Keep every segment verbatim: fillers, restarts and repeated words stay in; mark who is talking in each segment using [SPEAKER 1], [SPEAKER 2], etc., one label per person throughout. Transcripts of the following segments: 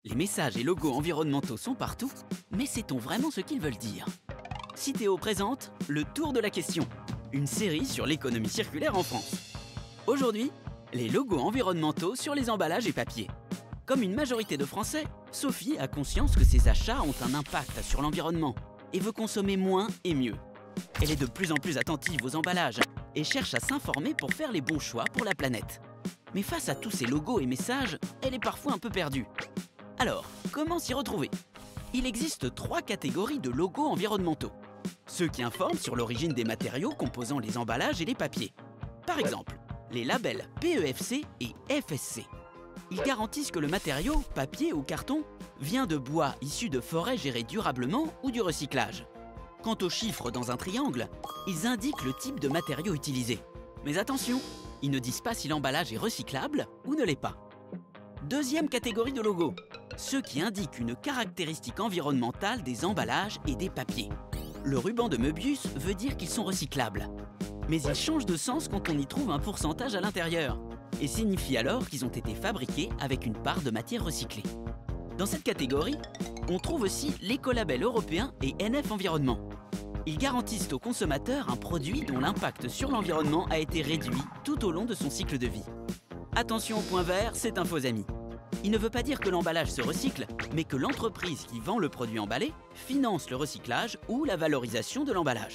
[SPEAKER 1] Les messages et logos environnementaux sont partout, mais sait-on vraiment ce qu'ils veulent dire? Citeo présente Le Tour de la question, une série sur l'économie circulaire en France. Aujourd'hui, les logos environnementaux sur les emballages et papiers. Comme une majorité de Français, Sophie a conscience que ses achats ont un impact sur l'environnement et veut consommer moins et mieux. Elle est de plus en plus attentive aux emballages et cherche à s'informer pour faire les bons choix pour la planète. Mais face à tous ces logos et messages, elle est parfois un peu perdue. Alors, comment s'y retrouver? Il existe trois catégories de logos environnementaux. Ceux qui informent sur l'origine des matériaux composant les emballages et les papiers. Par exemple, les labels P E F C et F S C. Ils garantissent que le matériau, papier ou carton, vient de bois issu de forêts gérées durablement ou du recyclage. Quant aux chiffres dans un triangle, ils indiquent le type de matériau utilisé. Mais attention, ils ne disent pas si l'emballage est recyclable ou ne l'est pas. Deuxième catégorie de logos, ceux qui indiquent une caractéristique environnementale des emballages et des papiers. Le ruban de Möbius veut dire qu'ils sont recyclables. Mais il change de sens quand on y trouve un pourcentage à l'intérieur et signifie alors qu'ils ont été fabriqués avec une part de matière recyclée. Dans cette catégorie, on trouve aussi l'écolabel européen et N F Environnement. Ils garantissent aux consommateurs un produit dont l'impact sur l'environnement a été réduit tout au long de son cycle de vie. Attention au point vert, c'est un faux ami. Il ne veut pas dire que l'emballage se recycle, mais que l'entreprise qui vend le produit emballé finance le recyclage ou la valorisation de l'emballage.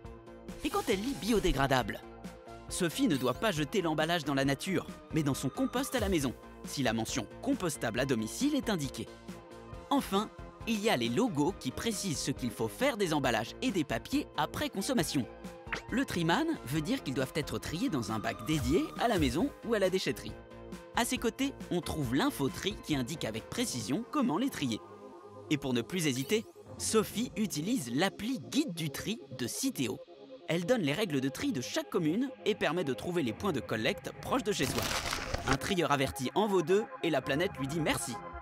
[SPEAKER 1] Et quand elle lit biodégradable, Sophie ne doit pas jeter l'emballage dans la nature, mais dans son compost à la maison, si la mention « compostable à domicile » est indiquée. Enfin, il y a les logos qui précisent ce qu'il faut faire des emballages et des papiers après consommation. Le triman veut dire qu'ils doivent être triés dans un bac dédié à la maison ou à la déchetterie. À ses côtés, on trouve l'infotri qui indique avec précision comment les trier. Et pour ne plus hésiter, Sophie utilise l'appli Guide du tri de Citeo. Elle donne les règles de tri de chaque commune et permet de trouver les points de collecte proches de chez soi. Un trieur averti en vaut deux et la planète lui dit merci.